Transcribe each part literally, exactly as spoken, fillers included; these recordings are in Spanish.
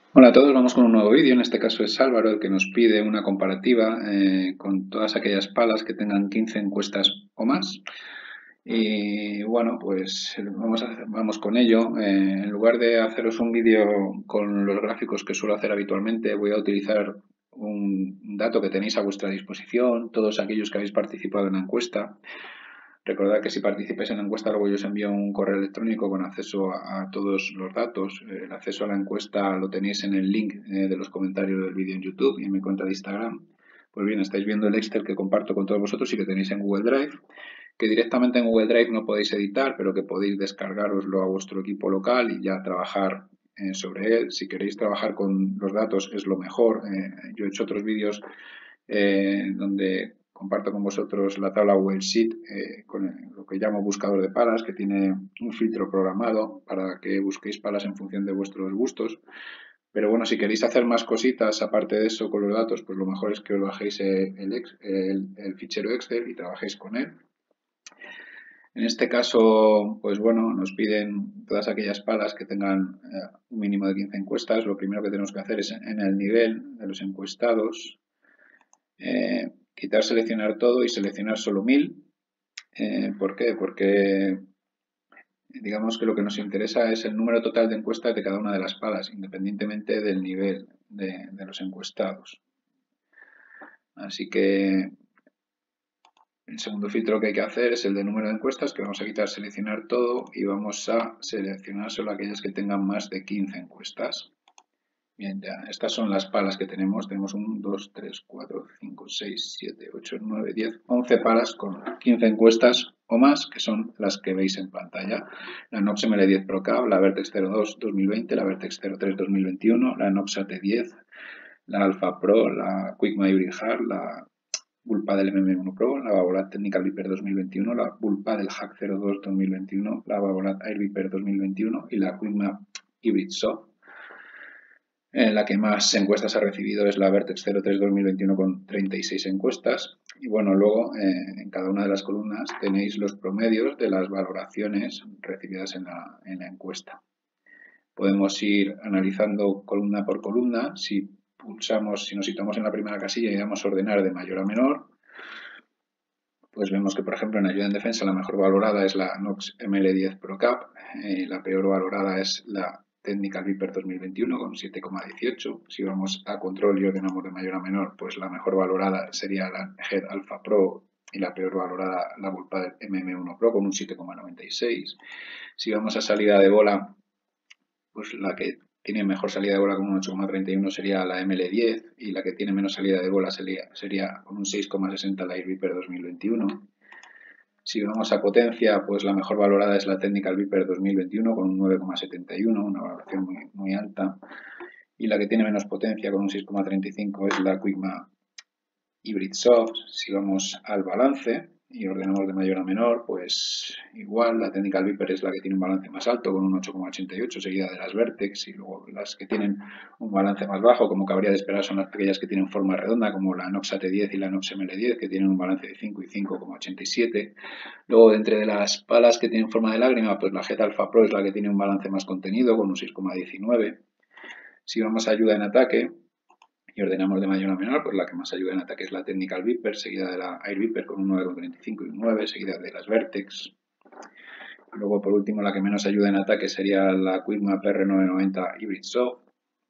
Hola a todos, vamos con un nuevo vídeo. En este caso es Álvaro el que nos pide una comparativa eh, con todas aquellas palas que tengan quince encuestas o más. Y bueno, pues vamos, a- vamos con ello. Eh, en lugar de haceros un vídeo con los gráficos que suelo hacer habitualmente, voy a utilizar un dato que tenéis a vuestra disposición, todos aquellos que habéis participado en la encuesta. Recordad que si participáis en la encuesta, luego yo os envío un correo electrónico con acceso a, a todos los datos. El acceso a la encuesta lo tenéis en el link eh, de los comentarios del vídeo en YouTube y en mi cuenta de Instagram. Pues bien, estáis viendo el Excel que comparto con todos vosotros y que tenéis en Google Drive, que directamente en Google Drive no podéis editar, pero que podéis descargaroslo a vuestro equipo local y ya trabajar eh, sobre él. Si queréis trabajar con los datos es lo mejor. Eh, yo he hecho otros vídeos eh, donde comparto con vosotros la tabla Google Sheet eh, con el- lo que llamo buscador de palas, que tiene un filtro programado para que busquéis palas en función de vuestros gustos. Pero bueno, si queréis hacer más cositas aparte de eso con los datos, pues lo mejor es que os bajéis el, el, el, el fichero Excel y trabajéis con él. En este caso, pues bueno, nos piden todas aquellas palas que tengan eh, un mínimo de quince encuestas. Lo primero que tenemos que hacer es en el nivel de los encuestados, eh, quitar seleccionar todo y seleccionar solo mil. Eh, ¿Por qué? Porque digamos que lo que nos interesa es el número total de encuestas de cada una de las palas, independientemente del nivel de, de los encuestados. Así que el segundo filtro que hay que hacer es el de número de encuestas, que vamos a quitar seleccionar todo y vamos a seleccionar solo aquellas que tengan más de quince encuestas. Bien, ya, estas son las palas que tenemos. Tenemos uno, dos, tres, cuatro, cinco, seis, siete, ocho, nueve, diez, once palas con quince encuestas o más, que son las que veis en pantalla. La Nox M L diez Pro Cab, la Vertex cero dos dos mil veinte, la Vertex cero tres dos mil veintiuno, la Nox A T diez, la Alpha Pro, la Quickma Hybrid Hard, la Bullpadel M M uno Pro, la Babolat Technical Viper dos mil veintiuno, la Bullpadel Hack cero dos dos mil veintiuno, la Babolat Air Viper dos mil veintiuno y la Quickma Hybrid Soft. Eh, la que más encuestas ha recibido es la Vertex cero tres dos mil veintiuno con treinta y seis encuestas. Y bueno, luego eh, en cada una de las columnas tenéis los promedios de las valoraciones recibidas en la, en la encuesta. Podemos ir analizando columna por columna. Si pulsamos, si nos situamos en la primera casilla y damos a ordenar de mayor a menor, pues vemos que, por ejemplo, en ayuda en defensa la mejor valorada es la Nox M L diez Pro Cap, eh, la peor valorada es la Technical Viper dos mil veintiuno con siete coma dieciocho. Si vamos a control y ordenamos de mayor a menor, pues la mejor valorada sería la Head Alpha Pro y la peor valorada la Bullpadel M M uno Pro con un siete coma noventa y seis. Si vamos a salida de bola, pues la que tiene mejor salida de bola con un ocho coma treinta y uno sería la M L diez y la que tiene menos salida de bola sería, sería con un seis coma sesenta la Air Viper dos mil veintiuno. Si vamos a potencia, pues la mejor valorada es la Technical Viper dos mil veintiuno con un nueve coma setenta y uno, una valoración muy, muy alta. Y la que tiene menos potencia con un seis coma treinta y cinco es la Quickma Hybrid Soft. Si vamos al balance y ordenamos de mayor a menor, pues igual la Technical Viper es la que tiene un balance más alto con un ocho coma ochenta y ocho, seguida de las Vertex, y luego las que tienen un balance más bajo, como cabría de esperar, son las aquellas que tienen forma redonda, como la Nox A T diez y la Nox M L diez, que tienen un balance de cinco y cinco coma ochenta y siete. Luego, de entre las palas que tienen forma de lágrima, pues la Jet Alpha Pro es la que tiene un balance más contenido, con un seis coma diecinueve. Si vamos a ayuda en ataque y ordenamos de mayor a menor, pues la que más ayuda en ataque es la Technical Viper, seguida de la Air Viper con un nueve coma treinta y cinco y un nueve, seguida de las Vertex. Luego, por último, la que menos ayuda en ataque sería la Quickma P R novecientos noventa Hybrid Soft.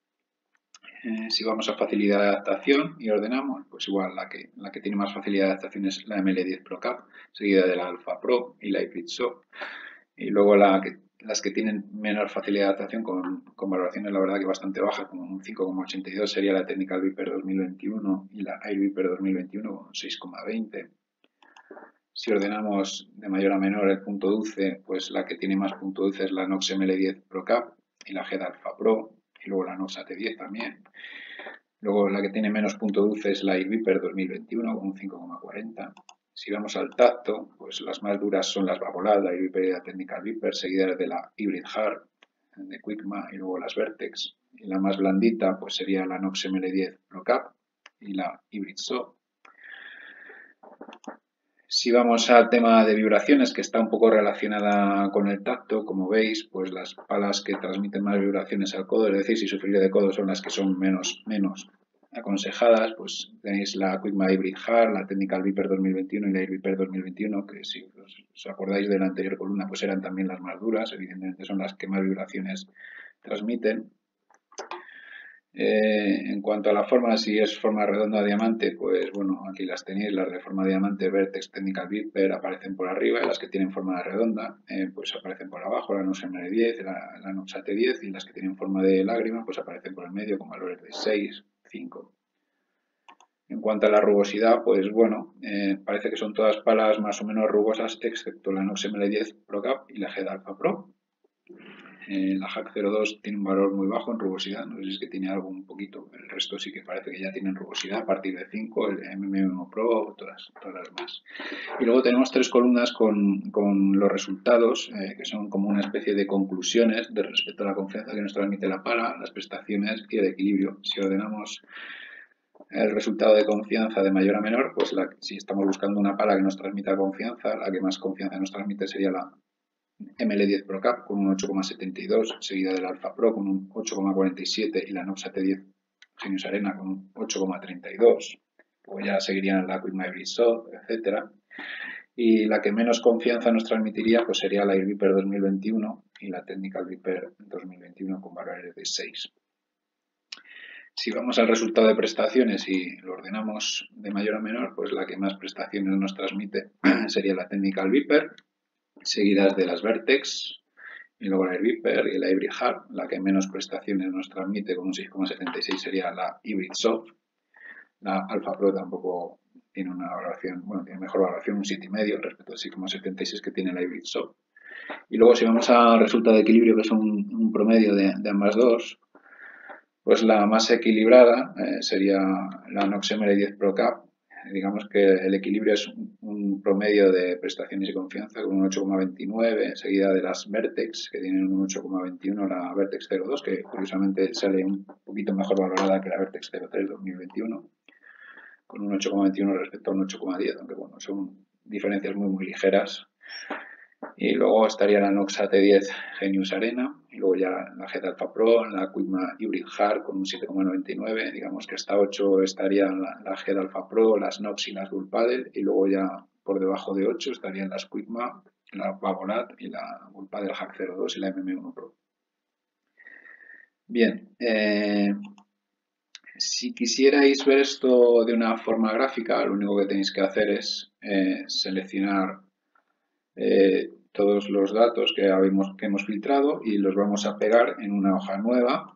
Eh, si vamos a facilidad de adaptación y ordenamos, pues igual la que, la que tiene más facilidad de adaptación es la M L diez Pro Cap, seguida de la Alpha Pro y la Hybrid Soft. Y luego la que, las que tienen menor facilidad de adaptación con, con valoraciones, la verdad que bastante bajas, como un cinco coma ochenta y dos sería la Technical Viper dos mil veintiuno y la Air Viper dos mil veintiuno con seis coma veinte. Si ordenamos de mayor a menor el punto dulce, pues la que tiene más punto dulce es la Nox M L diez Pro Cap y la Head Alpha Pro y luego la Nox A T diez también. Luego la que tiene menos punto dulce es la Air Viper dos mil veintiuno con un cinco coma cuarenta. Si vamos al tacto, pues las más duras son las Babolat, la Air Viper y la Technical Viper, seguidas de la Hybrid Hard, de Quickma y luego las Vertex. Y la más blandita pues sería la Nox M L diez Pro Cap y la Hybrid Soft. Si vamos al tema de vibraciones, que está un poco relacionada con el tacto, como veis, pues las palas que transmiten más vibraciones al codo, es decir, si sufrir de codo son las que son menos, menos aconsejadas, pues tenéis la Quickma Hybrid Hard, la Technical Viper dos mil veintiuno y la Air Viper dos mil veintiuno, que si os, os acordáis de la anterior columna, pues eran también las más duras, evidentemente son las que más vibraciones transmiten. Eh, en cuanto a la forma, si es forma redonda diamante, pues bueno, aquí las tenéis, las de forma diamante Vertex Technical Viper aparecen por arriba y las que tienen forma de redonda eh, pues aparecen por abajo, la Nox M diez, la, la Nox A T diez, y las que tienen forma de lágrima pues aparecen por el medio con valores de seis, cinco. En cuanto a la rugosidad, pues bueno, eh, parece que son todas palas más o menos rugosas excepto la Nox M diez Pro Cap y la G D Alpha Pro. Eh, la Hack cero dos tiene un valor muy bajo en rugosidad, no sé si es que tiene algo un poquito, el resto sí que parece que ya tienen rugosidad a partir de cinco, el M M uno Pro, todas, todas las más. Y luego tenemos tres columnas con, con los resultados, eh, que son como una especie de conclusiones de respecto a la confianza que nos transmite la pala, las prestaciones y el equilibrio. Si ordenamos el resultado de confianza de mayor a menor, pues la, si estamos buscando una pala que nos transmita confianza, la que más confianza nos transmite sería la M L diez Pro Cap con un ocho coma setenta y dos, seguida del Alpha Pro con un ocho coma cuarenta y siete y la Nox A T diez Genius Arena con un ocho coma treinta y dos. Luego ya seguirían la Quickma Hybrid Soft, etcétera. Y la que menos confianza nos transmitiría pues sería la Air Viper dos mil veintiuno y la Technical Viper dos mil veintiuno con valores de seis. Si vamos al resultado de prestaciones y lo ordenamos de mayor a menor, pues la que más prestaciones nos transmite sería la Technical Viper, seguidas de las Vertex, y luego la Air Viper y la Hybrid Hard. La que menos prestaciones nos transmite con un seis coma setenta y seis sería la Hybrid Soft. La Alpha Pro tampoco tiene una valoración, bueno, tiene mejor valoración, un siete coma cinco respecto al seis coma setenta y seis que tiene la Hybrid Soft. Y luego si vamos al resultado de equilibrio, que es un, un promedio de, de ambas dos, pues la más equilibrada eh, sería la Nox M diez Pro Cap. Digamos que el equilibrio es un promedio de prestaciones y confianza con un ocho coma veintinueve, seguida de las Vertex, que tienen un ocho coma veintiuno, la Vertex cero dos, que curiosamente sale un poquito mejor valorada que la Vertex cero tres dos mil veintiuno, con un ocho coma veintiuno respecto a un ocho coma diez, aunque bueno, son diferencias muy muy ligeras. Y luego estaría la Nox A T diez Genius Arena, y luego ya la G D Alpha Pro, la Quickma Hybrid Hard con un siete coma noventa y nueve, digamos que hasta ocho estarían la, la G D Alpha Pro, las Nox y las Bull Paddle, y luego ya por debajo de ocho estarían las Quickma, la Babolat y la Bull Paddle Hack cero dos y la M M uno Pro. Bien, eh, si quisierais ver esto de una forma gráfica, lo único que tenéis que hacer es eh, seleccionar eh, todos los datos que, habemos, que hemos filtrado y los vamos a pegar en una hoja nueva.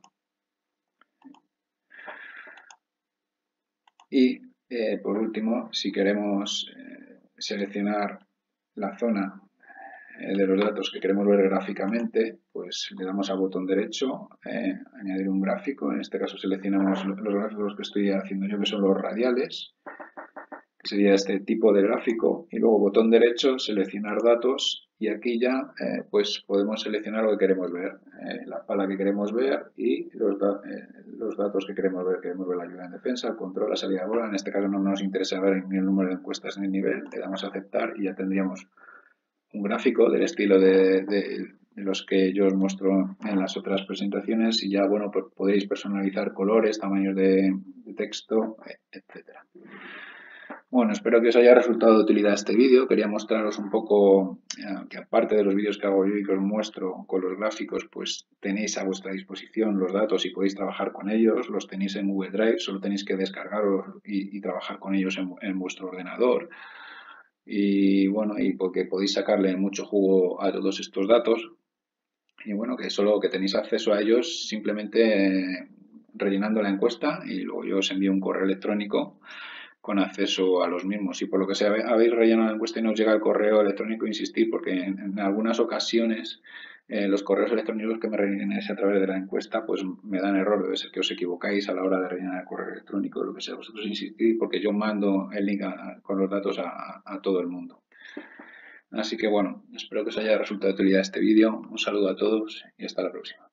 Y eh, por último, si queremos eh, seleccionar la zona eh, de los datos que queremos ver gráficamente, pues le damos al botón derecho, eh, añadir un gráfico. En este caso seleccionamos los gráficos que estoy haciendo yo, que son los radiales, que sería este tipo de gráfico, y luego botón derecho, seleccionar datos, y aquí ya eh, pues podemos seleccionar lo que queremos ver, eh, la pala que queremos ver y los, da eh, los datos que queremos ver. Queremos ver la ayuda en defensa, el control, la salida de bola. En este caso no nos interesa ver ni el número de encuestas ni el nivel, le damos a aceptar y ya tendríamos un gráfico del estilo de, de, de los que yo os muestro en las otras presentaciones, y ya bueno, pues podéis personalizar colores, tamaños de, de texto, etcétera. Bueno, espero que os haya resultado de utilidad este vídeo. Quería mostraros un poco eh, que aparte de los vídeos que hago yo y que os muestro con los gráficos, pues tenéis a vuestra disposición los datos y podéis trabajar con ellos. Los tenéis en Google Drive, solo tenéis que descargarlos y, y trabajar con ellos en, en vuestro ordenador. Y bueno, y porque podéis sacarle mucho jugo a todos estos datos. Y bueno, que solo que tenéis acceso a ellos simplemente eh, rellenando la encuesta, y luego yo os envío un correo electrónico con acceso a los mismos. Si por lo que sea habéis rellenado la encuesta y no os llega el correo electrónico, insistir, porque en, en algunas ocasiones eh, los correos electrónicos que me rellenéis a través de la encuesta pues me dan error. Debe ser que os equivocáis a la hora de rellenar el correo electrónico o lo que sea. Vosotros insistid, porque yo mando el link a, con los datos a, a todo el mundo. Así que bueno, espero que os haya resultado de utilidad este vídeo. Un saludo a todos y hasta la próxima.